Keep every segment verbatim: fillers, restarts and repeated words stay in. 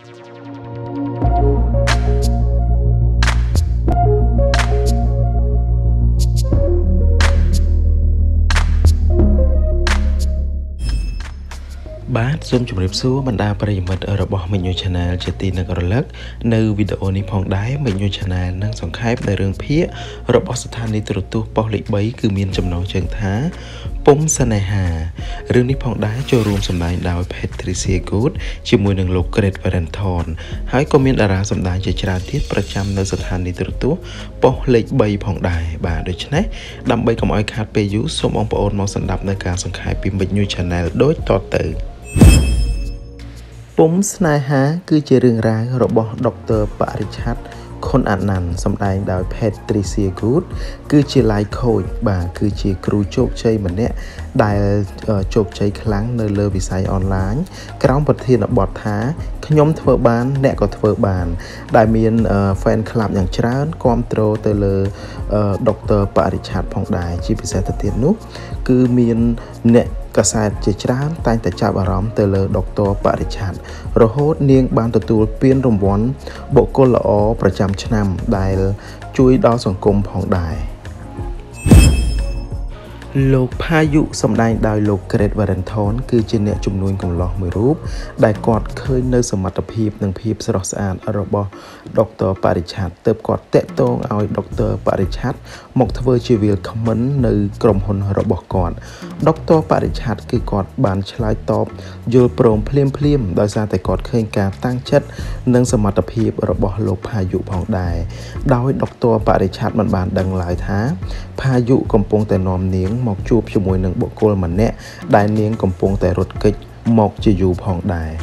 បាទសូមជម្រាបសួរបណ្ដាប្រិយមិត្តរបស់មេញូ Channel ជាទីនឹករលឹកនៅវីដេអូនេះផងដែរមេញូ Channel នឹងសង្ខេបនៅរឿងភាគរបស់ស្ថានីយទូរទស្សន៍ប៉ុស្តិ៍លេខបីគឺមានចំណងជើងថាពុំស្នេហារឿងនេះផងដែរចូលរួមសម្ដែងដោយ Patricia Good ជាមួយនឹងលោក Greg Valenton ហើយក៏មានតារាសម្ដែងជាច្រើនទៀតប្រចាំនៅស្ថានីយទូរទស្សន៍ប៉ុស្តិ៍លេខបីផងដែរបាទដូច្នេះដើម្បីកុំឲ្យខាតពេលយូរសូមបងប្អូនមកស្ដាប់នៅការសង្ខេបពីមេញូ Channel ដូចតទៅពុំស្នេហាគឺជារឿងរ៉ាវរបស់ដុកទ័របរិឆាត់ខុនអាណាន់សម្ដែងដោយ Patricia Good គឺជា life coach បាទគឺជាគ្រូជោគជ័យម្នាក់ដែលជោគជ័យខ្លាំងនៅលើវិស័យអនឡាញក្រោមប្រធានបទថាខ្ញុំធ្វើបានអ្នកក៏ធ្វើបានដែលមាន fan club យ៉ាងច្រើនគ្រប់គ្រងទៅលើដុកទ័របរិឆាត់ផងដែរជាពិសេសទៅទៀតនោះគឺមានអ្នកកាសែតជាច្រើនតែងតែចាប់អារម្មណ៍ទៅលើដុកទ័របរិឆាត់រហូតនាងបានទទួលពានរង្វាន់បុគ្គលល្អប្រចាំឆ្នាំដែលជួយដល់សង្គមផងដែរលោកផាយុសម្ដែងដោយលោក Greg Valenton គឺជាអ្នកជំនួញកំឡោះមួយរូបដែលគាត់ឃើញនៅសមត្ថភាពនិងភាពស្រស់ស្អាតរបស់ដុកទ័របរិឆាត់ទើបគាត់តាក់ទងឲ្យដុកទ័របរិឆាត់មកធ្វើជាវាលខមមិននៅក្រុមហ៊ុនរបស់គាត់ដុកទ័របរិឆាត់គឺគាត់បានឆ្លើយតបយល់ព្រមភ្លាមភ្លាមដោយសារតែគាត់ឃើញការតាំងចិត្តនិងសមត្ថភាពរបស់លោកផាយុផងដែរដោយដុកទ័របរិឆាត់មិនបានដឹងឡើយថាផាយុកំពុងតែនាំនាងមកជួបជាមួយនឹងបុគ្គលម្នាក់ដែលនាងកំពុងតែរត់គេចមកជាយូរផងដែរ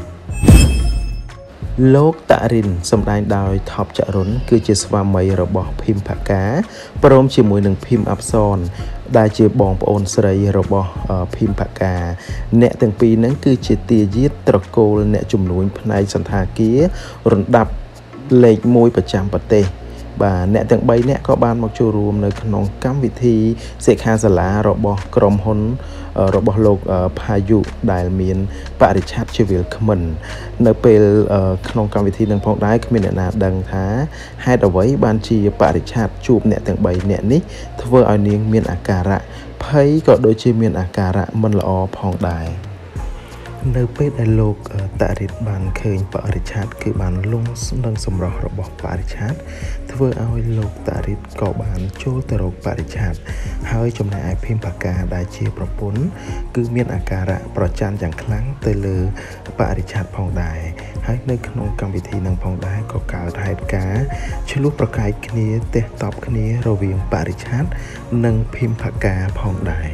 លោកតារិនសម្ដែងដោយថប់ចរុនគឺជាស្វាមីរបស់ភីមផាកាព្រមជាមួយនឹងភីមអាប់សនដែលជាបងប្អូនស្រីរបស់ភីមផាកាអ្នកទាំងពីរហ្នឹងគឺជាទាយាទត្រកូលអ្នកជំនួញផ្នែកសន្តាគាររំដាប់លេខមួយប្រចាំប្រទេសបាទអ្នកទាំងបីនាក់ក៏បានមកចូលរួមនៅក្នុងកម្មវិធីសិក្ខាសាលារបស់ក្រុមហ៊ុនរបស់លោកផាយុដែលមានបរិឆាត់ជាវាលខមិននៅពេលក្នុងកម្មវិធីនឹងផងដែរគ្មានអ្នកណាដឹងថាហេតុអ្វីបានជាបរិឆាត់ជួបអ្នកទាំងបីនាក់នេះធ្វើឲ្យនាងមានអាការៈភ័យក៏ដូចជាមានអាការៈមិនល្អផងដែរនៅពេលដែលលោកតារិតបានឃើញបរិឆាត់គឺបានលង់នឹងសម្រស់របស់បរិឆាត់ធ្វើឲ្យលោកតារិតក៏បានចូលទៅរកបរិឆាត់ហើយចំណែកឯភីមផាកាដែលជាប្រពន្ធគឺមានអាការៈប្រច័ណ្ឌយ៉ាងខ្លាំងទៅលើបរិឆាត់ផងដែរហើយនៅក្នុងកម្មវិធីនឹងផងដែរក៏កើតហេតុការណ៍ឆ្លោះប្រកែកគ្នាទះតប់គ្នារវាងបរិឆាត់និងភីមផាកាផងដែរ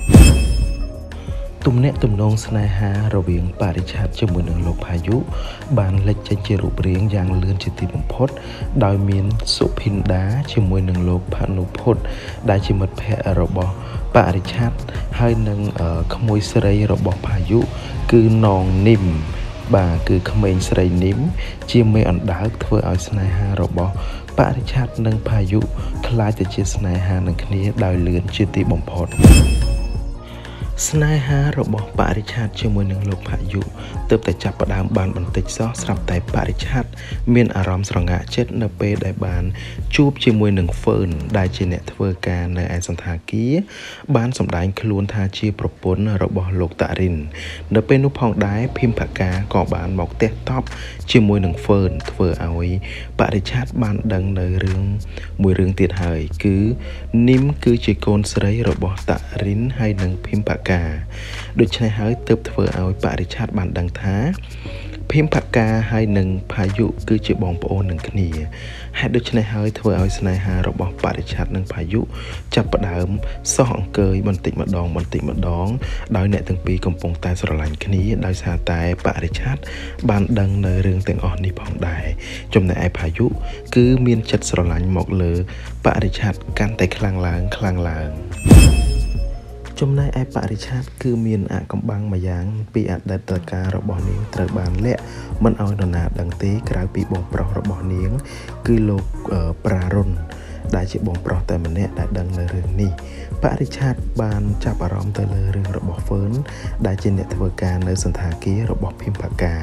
ទំនាក់ទំនងស្នេហារវាងបរិឆាត់ជាមួយនឹងលោកផាយុបានលេចចេញជារូបរាងយ៉ាងលឿនជាទីបំផុតដោយមានសុភិនដាជាមួយនឹងលោកផានុពុតដែលជាមិត្តភ័ក្តិរបស់បរិឆាត់ហើយនឹងក្មួយស្រីរបស់ផាយុគឺនងនីមបាទគឺក្មេងស្រីនីមជាមេអណ្ដើកធ្វើឲ្យស្នេហារបស់បរិឆាត់និងផាយុខ្លាចទៅជាស្នេហានឹងគ្នាដោយលឿនជាទីបំផុតស្នេហារបស់បរិឆាត់ជាមួយនឹងលោកផាយុទើបតែចាប់ផ្ដើមបានបន្តិចសោះស្រាប់តែបរិឆាត់មានអារម្មណ៍ស្រងាក់ចិត្តនៅពេលដែលបានជួបជាមួយនឹងហ្វឺនដែលជាអ្នកធ្វើការនៅឯសន្តាគារបានសម្ដែងខ្លួនថាជាប្រពន្ធរបស់លោកតារិននៅពេលនោះផងដែរភីមផាកាក៏បានមកទះតប់ជាមួយនឹងហ្វឺនធ្វើឲ្យបរិឆាត់បានដឹងនៅរឿងមួយរឿងទៀតហើយគឺនីមគឺជាកូនស្រីរបស់តារិនហើយនឹងភីមផាកាដូច្នេះហើយទើបធ្វើឲ្យបរិឆាត់បានដឹងថាភីមផាកាហើយនឹងផាយុគឺជាបងប្អូននឹងគ្នាហេតុដូច្នេះហើយធ្វើឲ្យស្នេហារបស់បរិឆាត់និងផាយុចាប់ផ្ដើមសោះអង្គើយបន្តិចម្ដងបន្តិចម្ដងដោយអ្នកទាំងពីរកំពុងតែស្រឡាញ់គ្នាដោយសារតែបរិឆាត់បានដឹងនៅរឿងទាំងអស់នេះផងដែរចំណែកឯផាយុគឺមានចិត្តស្រឡាញ់មកលើបរិឆាត់កាន់តែខ្លាំងឡើងខ្លាំងឡើងចំណែកឯបរិឆាត់គឺមានអាកំបាំងមួយយ៉ាងពីអតីតកាលរបស់នាងត្រូវបានលាក់មិនឲ្យនរណាដឹងទេក្រៅពីបងប្រុសរបស់នាងគឺលោកប្រារុនដែលជាបងប្រុសតែម្នាក់ដែលដឹងនៅរឿងនេះបរិឆាត់បានចាប់អារម្មណ៍ទៅលើរឿងរបស់ហ្វឺនដែលជាអ្នកធ្វើការនៅសន្តាគាររបស់ភីមផាកា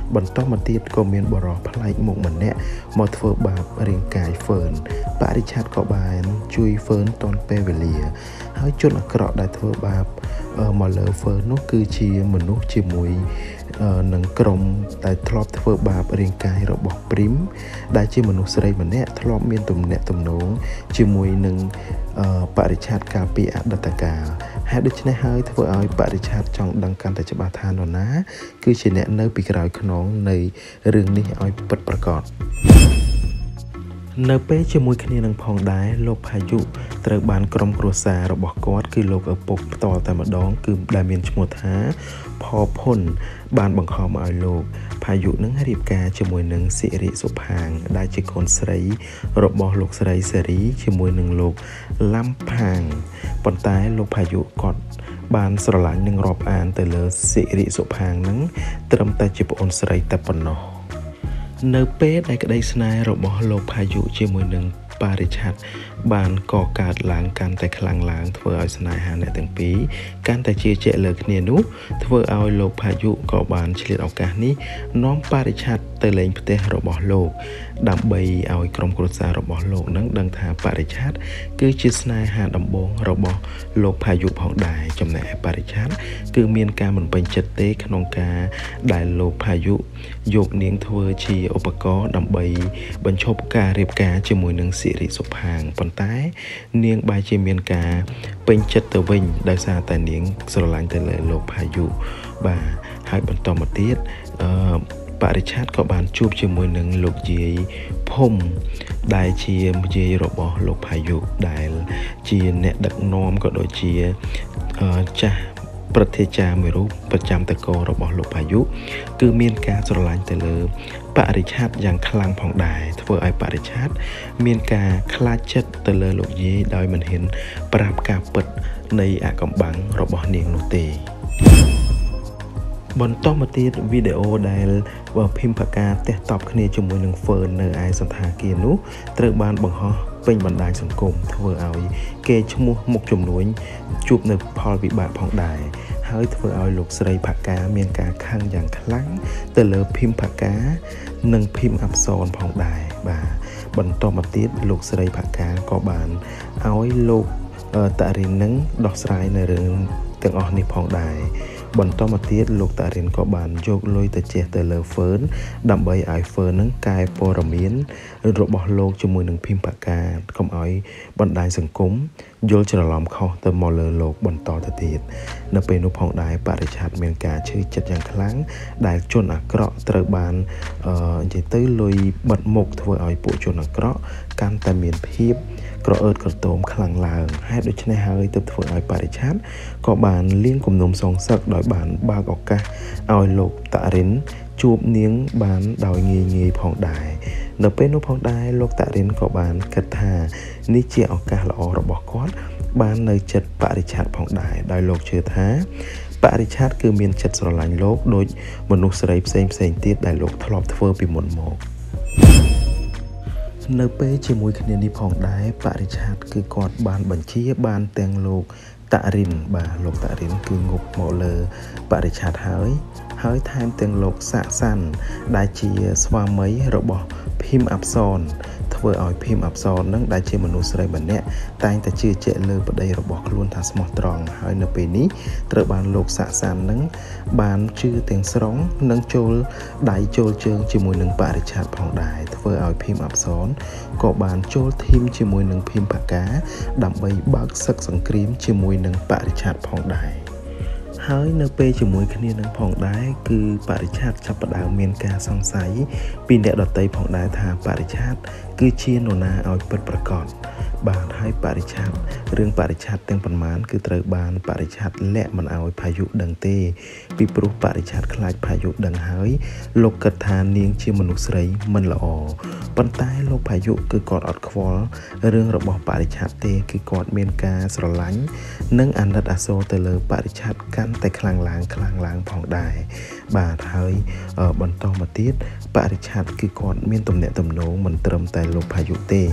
បន្តមកទៀតក៏មានបរិះប្លែកមុខម្នាក់មកធ្វើបាបរាងកាយហ្វឺនបរិឆាត់ក៏បានជួយហ្វឺនតនពេលវេលាហើយជនអាក្រក់ដែលធ្វើបាបមកលើហ្វឺននោះគឺជាមនុស្សជាមួយនឹងក្រុមដែលធ្លាប់ធ្វើបាបរាងកាយរបស់ព្រីមដែលជាមនុស្សស្រីម្នាក់ធ្លាប់មានទំនាក់ទំនងជាមួយនឹងបរិឆាត់កាលពីអតីតកាលហើយដូច្នេះហើយធ្វើឲ្យបរិឆាត់ចង់ដឹងកាន់តែច្បាស់ថានរណាគឺជាអ្នកនៅពីក្រោយខ្នងនៃរឿងនេះឲ្យពិតប្រាកដនៅពេលជាមួយគ្នានឹងផងដែរលោកផាយុត្រូវបានក្រុមគ្រួសាររបស់គាត់គឺលោកឪពុកផ្ទាល់តែម្ដងគឺដែលមានឈ្មោះថាផផុនបានបង្ខំឲ្យលោកផាយុនឹងរៀបការជាមួយនឹងសិរិសុផាងដែលជាកូនស្រីរបស់លោកស្រីសេរីជាមួយនឹងលោកឡាំផាងប៉ុន្តែលោកផាយុគាត់បានស្រឡាញ់និងរាប់អានទៅលើសិរិសុផាងនឹងត្រឹមតែជាប្អូនស្រីតែប៉ុណ្ណោះនៅពេលដែលក្តីស្នេហ៍របស់លោកផាយុជាមួយនឹងបរិឆាត់បានកកើតឡើងកាន់តែខ្លាំងឡើងធ្វើឲ្យស្នេហាអ្នកទាំងពីរកាន់តែជឿជាក់លើគ្នានោះធ្វើឲ្យលោកផាយុក៏បានឆ្លៀតឱកាសនេះនាំបរិឆាត់ទៅលេងផ្ទះរបស់លោកដើម្បីឲ្យក្រុមគ្រួសាររបស់លោកនឹងដឹងថាបរិឆាត់គឺជាស្នេហាដំបូងរបស់លោកផាយុផងដែរចំណែកបរិឆាត់គឺមានការមិនពេញចិត្តទេក្នុងការដែលលោកផាយុយកនាងធ្វើជាឧបករណ៍ដើម្បីបញ្ឈប់ការរៀបការជាមួយនឹងសិរិសុផាងប៉ុន្តែនាងបែរជាមានការពេញចិត្តទៅវិញដោយសារតែនាងស្រឡាញ់ទៅលើលោកផាយុបាទហើយបន្តមកទៀតអឺបរិឆាត់ក៏បានជួបជាមួយនឹងលោកយាយភុំដែលជាយាយរបស់លោកផាយុដែលជាអ្នកដឹកនាំក៏ដូចជាចាស់ប្រតិចារមួយរូបប្រចាំតកោរបស់លោកផាយុគឺមានការស្រឡាញ់ទៅលើបរិឆាត់យ៉ាងខ្លាំងផងដែរធ្វើឲ្យបរិឆាត់មានការខ្លាចចិត្តទៅលើលោកយាយដោយមិនហ៊ានប្រាប់ការពិតនៃអាកំបាំងរបស់នាងនោះទេបន្តមកទៀតវីដេអូដែលភីមផាកាតេះតប់គ្នាជាមួយនឹងហ្វឺននៅឯសន្តាគារនោះត្រូវបានបង្ហោះពេញបណ្ដាញសង្គមធ្វើឲ្យគេឈ្មោះមុខចំនួនជួបនៅផលវិបាកផងដែរហើយធ្វើឲ្យលោកស្រីផាកាមានការខឹងយ៉ាងខ្លាំងទៅលើភីមផាកានិងភីមអាប់សនផងដែរបាទបន្តមកទៀតលោកស្រីផាកាក៏បានឲ្យលោកតារីននឹងដោះស្រាយនៅរឿងទាំងអស់នេះផងដែរបន្តមកទៀតលោកតារិនក៏បានយកលុយទៅជះទៅលើហ្វឺនដើម្បីឲ្យហ្វឺននឹងកែព័ត៌មានរបស់លោកជាមួយនឹងភីមផាកាកុំឲ្យបណ្ដាញសង្គមយល់ច្រឡំខុសទៅមកលើលោកបន្តទៅទៀតនៅពេលនោះផងដែរបរិឆាត់មានការឈឺចិត្តយ៉ាងខ្លាំងដែលជនអាក្រក់ត្រូវបានអឺនិយាយទៅលុយបិទមុខធ្វើឲ្យពួកជនអាក្រក់កាន់តែមានភាពក្រអឺតក្រទមខ្លាំងឡើងហើយដូច្នេះហើយទើបធ្វើឲ្យបរិឆាត់ក៏បានលៀងគំនុំសងសឹកដោយបានបើកឱកាសឲ្យលោកតារិនជួបនាងបានដោយងាយងាយផងដែរនៅពេលនោះផងដែរលោកតារិនក៏បានគិតថានេះជាឱកាសល្អរបស់គាត់បាននៅចិត្តបរិឆាត់ផងដែរដោយលោកជឿថាបរិឆាត់គឺមានចិត្តស្រឡាញ់លោកដូចមនុស្សស្រីផ្សេងផ្សេងទៀតដែលលោកធ្លាប់ធ្វើពីមុនមកនៅពេលជាមួយគ្នានេះផងដែរបរិឆាត់គឺគាត់បានបញ្ជាបានទាំងលោកតារិនបាទលោកតារិនគឺងប់មកលើបរិឆាត់ហើយហើយថែមទាំងលោកសាក់សាន់ដែលជាស្វាមីរបស់ភីមអាប់សនធ្វើឲ្យភីមអាប់សននឹងដែលជាមនុស្សស្រីម្នាក់តែងតែជឿជាក់លើប្តីរបស់ខ្លួនថាស្មោះត្រង់ហើយនៅពេលនេះត្រូវបានលោកសាក់សាន់នឹងបានជឿទាំងស្រុងនិងចូលដៃចូលជើងជាមួយនឹងបរិឆាត់ផងដែរធ្វើឲ្យភីមអាប់សនក៏បានចូលធីមជាមួយនឹងភីមផាកាដើម្បីបើកសឹកសង្គ្រាមជាមួយនឹងបរិឆាត់ផងដែរហើយនៅពេលជាមួយគ្នានឹងផងដែរគឺបរិឆាត់ចាប់ផ្ដើមមានការសង្ស័យពីអ្នកដទៃផងដែរថាបរិឆាត់គឺជានរណាឲ្យពិតប្រាកដបាទហើយបរិឆាត់រឿងបរិឆាត់ទាំងប៉ុន្មានគឺត្រូវបានបរិឆាត់លាក់មិនឲ្យផាយុដឹងទេពីព្រោះបរិឆាត់ខ្លាចផាយុដឹងហើយលោកគិតថានាងជាមនុស្សស្រីមិនល្អប៉ុន្តែលោកផាយុគឺគាត់អត់ខ្វល់រឿងរបស់បរិឆាត់ទេគឺគាត់មានការស្រឡាញ់និងអាណិតអាសូរទៅលើបរិឆាត់កាន់តែខ្លាំងឡើងខ្លាំងឡើងផងដែរបាទហើយបន្តមកទៀតបរិឆាត់គឺគាត់មានទំនាក់ទំនងមិនត្រឹមតែលោកផាយុទេ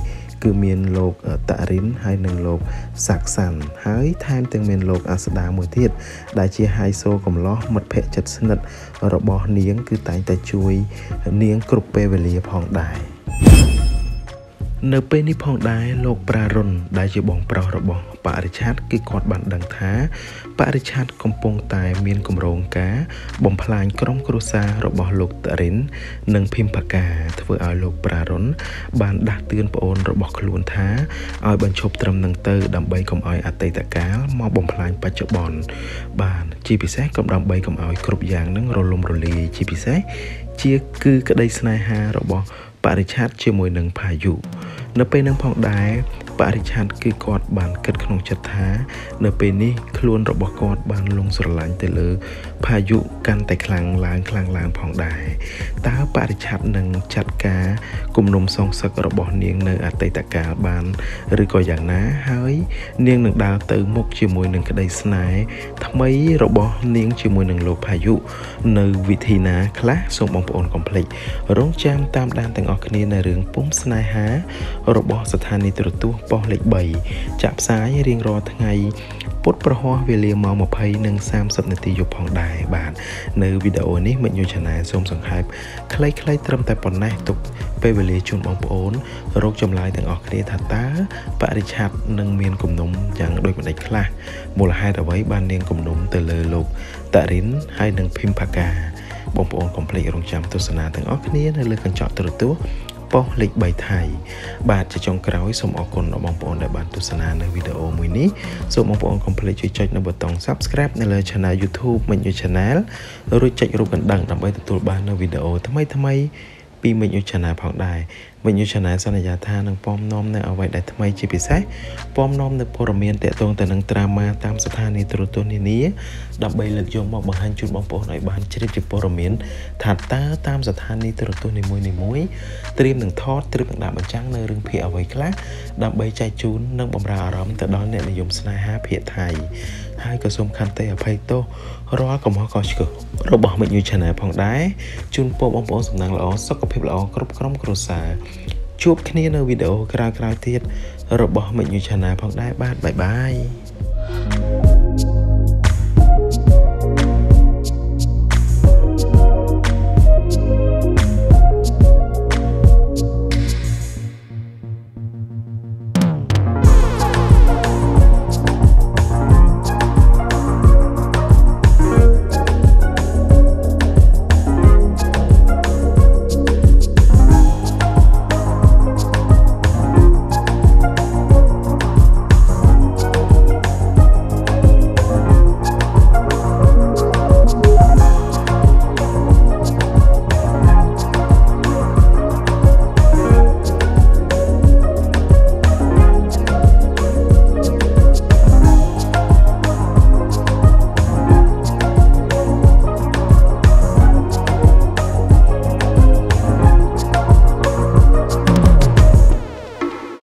គឺមានលោកតារិនហើយនិងលោកសាក់សាន់ហើយថែមទាំងមានលោកអាសដាមួយទៀតដែលជាហៃសូកំឡោះមិត្តភក្តិជិតស្និទ្ធរបស់នាងគឺតែងតែជួយនាងគ្រប់ពេលវេលាផងដែរនៅពេលនេះផងដែរលោកប្រារុនដែលជាបងប្រុសរបស់បរិឆាតគឺគាត់បានដឹងថាបរិឆាតកំពុងតែមានគម្រោងការបំផ្លាញក្រុមគ្រួសាររបស់លោកតារិននិងភីមផាកាធ្វើឲ្យលោកប្រារុនបានដាស់តឿនប្អូនរបស់ខ្លួនថាឲ្យបញ្ឈប់ត្រឹមនឹងទៅដើម្បីកុំឲ្យអតីតកាលមកបំផ្លាញបច្ចុប្បន្នបានជាពិសេសក៏ដើម្បីកុំឲ្យគ្រប់យ៉ាងនឹងរលំរលាយជាពិសេសជាគឺក្តីស្នេហារបស់បរិឆាតជាមួយនឹងផាយុនៅពេលនឹងផងដែរបរិឆាតគឺគាត់បានគិតក្នុងចិត្តថានៅពេលនេះខ្លួនរបស់គាត់បានលងស្រឡាញ់ទៅលើផាយុកាន់តែខ្លាំងឡើងខ្លាំងឡើងផងដែរតើបរិឆាតនឹងចាត់ការគំនុំសងសឹករបស់នាងនៅអតីតកាលបានឬក៏យ៉ាងណាហើយនាងនឹងដើរទៅមុខជាមួយនឹងក្តីស្នេហ៍ថ្មីរបស់នាងជាមួយនឹងលោកផាយុនៅវិធីណាខ្លះសូមបងប្អូនកុំភ្លេចរងចាំតាមដានទាំងអស់គ្នានៅរឿងពុំស្នេហារបស់ស្ថានីយ៍ទូរទស្សន៍ប៉ុស្តិ៍លេខបីចាក់ផ្សាយរៀងរាល់ថ្ងៃពុតប្រហោះវេលាម៉ោងម្ភៃនិងសាមសិបនាទីយប់ផងដែរបាទនៅវីដេអូនេះមិញយូ Channel សូមសង្ខេបខ្លីៗត្រឹមតែប៉ុណ្ណេះទុកពេលវេលាជូនបងប្អូនរកចម្លើយទាំងអស់គ្នាថាតើបរិឆាតនឹងមានគំនុំយ៉ាងដូចម្តេចខ្លះមូលហេតុអ្វីបាននាងគំនុំទៅលើលោកតារិនហើយនិងភីមផាកាបងប្អូនកុំភ្លេចរងចាំទស្សនាទាំងអស់គ្នានៅលើកញ្ចក់ទូរទស្សន៍ប៉ុស្តិ៍លេខបីថៃបាទជាចុងក្រោយសូមអរគុណដល់បងប្អូនដែលបានទស្សនានៅវីដេអូមួយនេះសូមបងប្អូនកុំភ្លេចជួយចុចនៅប៊ូតុង Subscribe នៅលើ Channel YouTube មិញយូ Channel រួចចុចរូបកណ្ដឹងដើម្បីទទួលបាននូវវីដេអូថ្មីៗពីមិញយូ Channel ផងដែរមិញយូ Channel សន្យាថានឹងពំនាំនៅអ្វីដែលថ្មីជាពិសេសពំនាំនៅព័ត៌មានទាក់ទងទៅនឹងត្រាម៉ាតាមស្ថានីយ៍ទូរទស្សន៍នានាដើម្បីលើកយកមកបង្ហាញជូនបងប្អូនឲ្យបានជ្រាបជាព័ត៌មានថាតើតាមស្ថានីយ៍ទូរទស្សន៍នីមួយៗត្រៀមនឹងថតត្រៀមនឹងដាក់បញ្ចាំងនៅរឿងភាគអ្វីខ្លះដើម្បីចែកជូននិងបម្រើអារម្មណ៍ទៅដល់អ្នកនិយមស្នេហាភាគថៃហើយក៏សូមខន្តីអភ័យទោសរាល់កំហុសខុសឆ្គងរបស់មិញយូ Channel ផងដែរជូនពរបងប្អូនសំណាងល្អសុខភាពល្អគ្រប់ក្រុមគ្រួសារជួបគ្នានៅវីដេអូក្រោយៗទៀតរបស់មិញយូ Channel ផងដែរបាទបាយបាយ